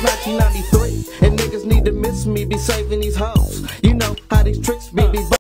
1993, and niggas need to miss me, be saving these hoes. You know how these tricks be